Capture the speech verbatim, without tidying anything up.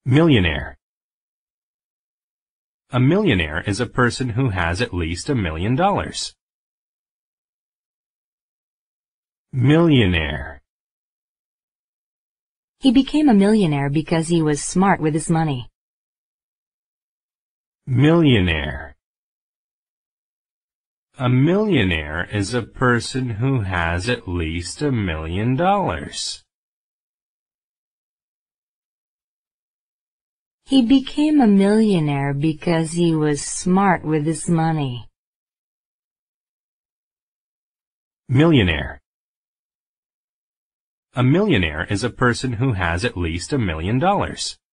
Millionaire. A millionaire is a person who has at least a million dollars. Millionaire. He became a millionaire because he was smart with his money. Millionaire. A millionaire is a person who has at least a million dollars. He became a millionaire because he was smart with his money. Millionaire. A millionaire is a person who has at least a million dollars.